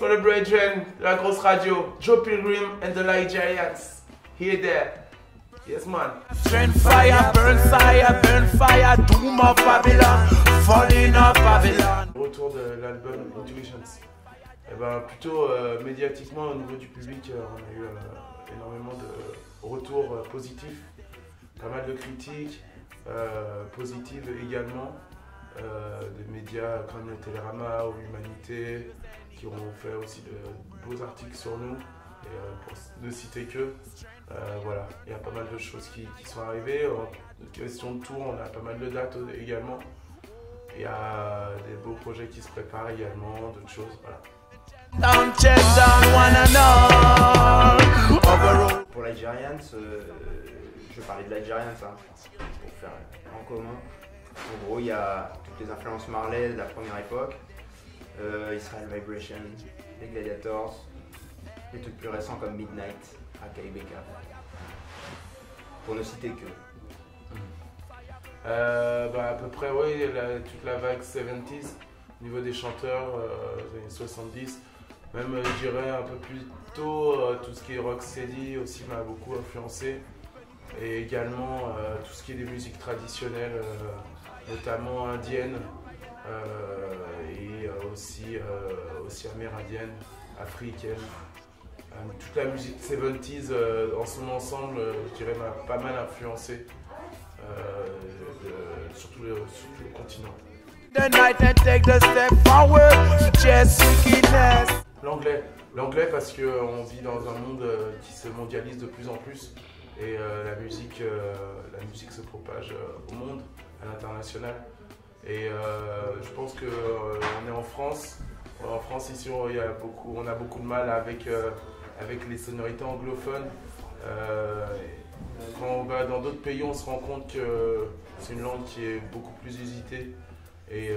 for the brethren, la grosse radio, Joe Pilgrim and the Ligerians. Here there. Yes man. Burn fire, doom of Babylon, falling of Babylon. Retour de l'album Intuitions. Et ben plutôt médiatiquement au niveau du public, on a eu énormément de retours positifs, pas mal de critiques positives également, des médias comme le Télérama ou l'Humanité qui ont fait aussi de beaux articles sur nous, et pour ne citer que. Voilà, il y a pas mal de choses qui sont arrivées. En question de tour, on a pas mal de dates également. Il y a des beaux projets qui se préparent également, d'autres choses, voilà. Pour Ligerians, je parlais de Ligerians hein, pour faire en commun. En gros, il y a toutes les influences Marley de la première époque, Israel Vibration, les Gladiators, des trucs plus récents comme Midnight, AKBK, pour ne citer que. À peu près, oui, toute la vague 70s, au niveau des chanteurs, des années 70. Même, je dirais, un peu plus tôt, tout ce qui est rocksteady aussi m'a beaucoup influencé. Et également, tout ce qui est des musiques traditionnelles, notamment indiennes, et aussi amérindiennes, africaines. Toute la musique 70s en son ensemble, je dirais, m'a pas mal influencé. Sur tout le continent. L'anglais parce qu'on vit dans un monde qui se mondialise de plus en plus et la musique se propage au monde, à l'international. Et je pense qu'on est en France. En France ici on a beaucoup de mal avec les sonorités anglophones. Quand on va dans d'autres pays, on se rend compte que c'est une langue qui est beaucoup plus usitée. Et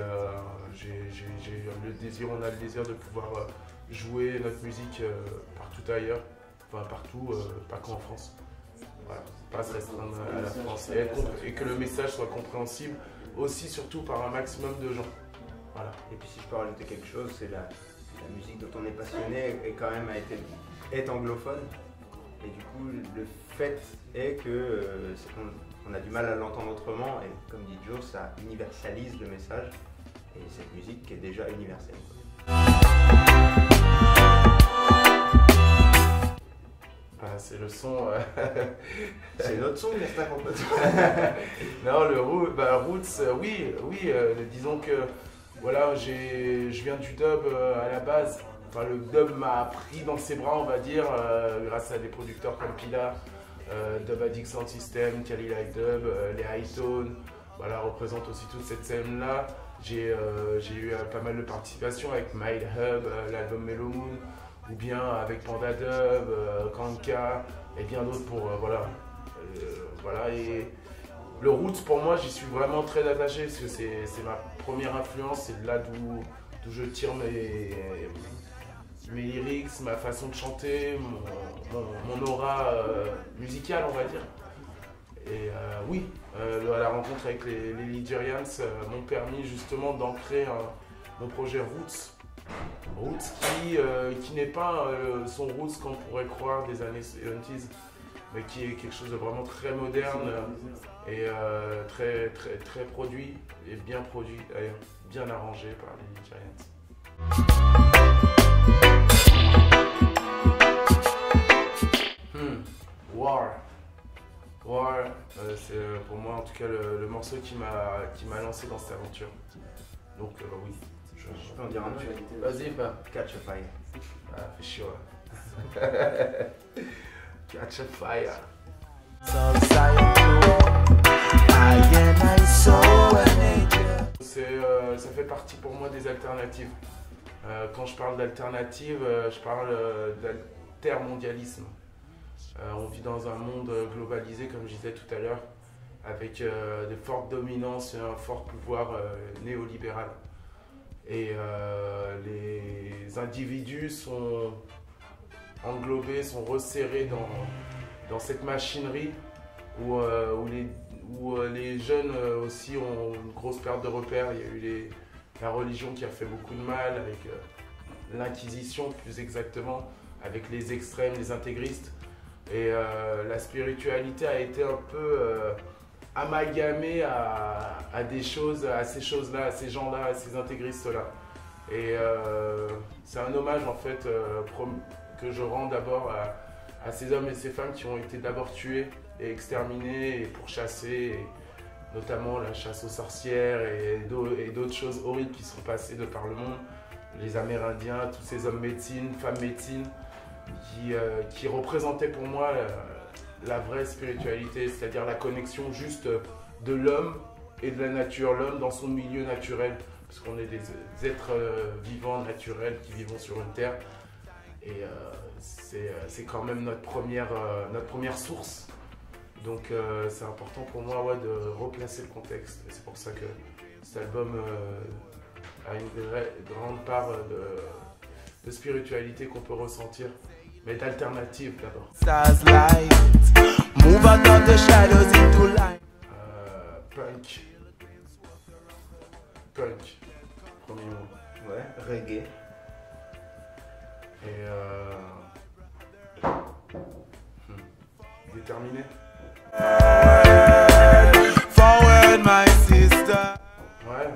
on a le désir de pouvoir jouer notre musique partout ailleurs, enfin partout, pas qu'en France. Voilà, pas se restreindre à la France et que le message soit compréhensible aussi, surtout par un maximum de gens. Voilà. Et puis si je peux rajouter quelque chose, c'est la musique dont on est passionné et quand même est anglophone. Et du coup, le fait est que on a du mal à l'entendre autrement et comme dit Joe, ça universalise le message et cette musique qui est déjà universelle. C'est le son. C'est notre son, n'est-ce pas? Non, le Roots, oui, disons que voilà, je viens du dub à la base. Enfin, le dub m'a pris dans ses bras, on va dire, grâce à des producteurs comme Pilar, Dub Addict Sound System, Cali Like Dub, les High-Tone, voilà, représentent aussi toute cette scène-là. J'ai eu pas mal de participation avec Mind Hub, l'album Mellow Moon, ou bien avec Panda Dub, Kanka, et bien d'autres pour, voilà. Et le Roots, pour moi, j'y suis vraiment très attaché, parce que c'est ma première influence, c'est là d'où je tire mes lyrics, ma façon de chanter, mon aura musicale, on va dire. Et oui, la rencontre avec les Ligerians m'ont permis justement d'ancrer mon projet Roots. Roots qui n'est pas son Roots qu'on pourrait croire des années 70s, mais qui est quelque chose de vraiment très moderne et très produit, et bien produit d'ailleurs, bien arrangé par les Ligerians. War, c'est pour moi en tout cas le morceau qui m'a lancé dans cette aventure. Donc oui. Je peux en dire un autre? Vas-y, Catch a Fire. Ah, fais chier, Catch a Fire. Ça fait partie pour moi des alternatives. Quand je parle d'alternative, je parle d'altermondialisme. On vit dans un monde globalisé, comme je disais tout à l'heure, avec de fortes dominances et un fort pouvoir néolibéral. Et les individus sont englobés, sont resserrés dans cette machinerie où les jeunes aussi ont une grosse perte de repères. Il y a eu la religion qui a fait beaucoup de mal avec l'inquisition plus exactement, avec les extrêmes, les intégristes. Et la spiritualité a été un peu amalgamée à des choses, à ces choses-là, à ces gens-là, à ces intégristes-là. Et c'est un hommage en fait que je rends d'abord à ces hommes et ces femmes qui ont été d'abord tués et exterminés et pourchassés, et notamment la chasse aux sorcières et d'autres choses horribles qui sont passées de par le monde. Les Amérindiens, tous ces hommes médecine, femmes médecine, qui représentaient pour moi la vraie spiritualité, c'est-à-dire la connexion juste de l'homme et de la nature, l'homme dans son milieu naturel, parce qu'on est des êtres vivants, naturels, qui vivons sur une terre, et c'est quand même notre première source. Donc c'est important pour moi, ouais, de replacer le contexte, et c'est pour ça que cet album a une grande part de spiritualité qu'on peut ressentir, mais d'alternative d'abord. Punk, premier mot. Ouais, reggae. Et déterminé. Forward, my sister. Ouais,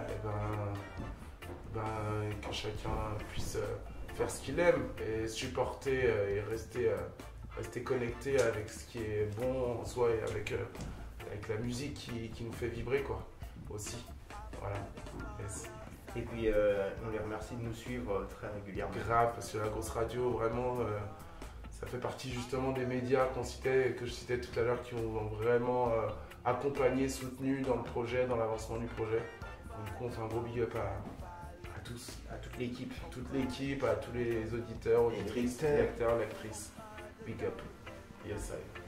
que chacun puisse faire ce qu'il aime et supporter et rester connecté avec ce qui est bon en soi et avec la musique qui nous fait vibrer, quoi, aussi. Voilà. Yes. Et puis on les remercie de nous suivre très régulièrement. Grave, parce que la grosse radio, vraiment, ça fait partie justement des médias que je citais tout à l'heure, qui ont vraiment accompagné, soutenu dans le projet, dans l'avancement du projet. Donc, du coup, on fait un gros big up à tous. À toute l'équipe. Toute l'équipe, à tous les auditeurs, auditrices, lecteurs, lectrices. Big up. Yes, I.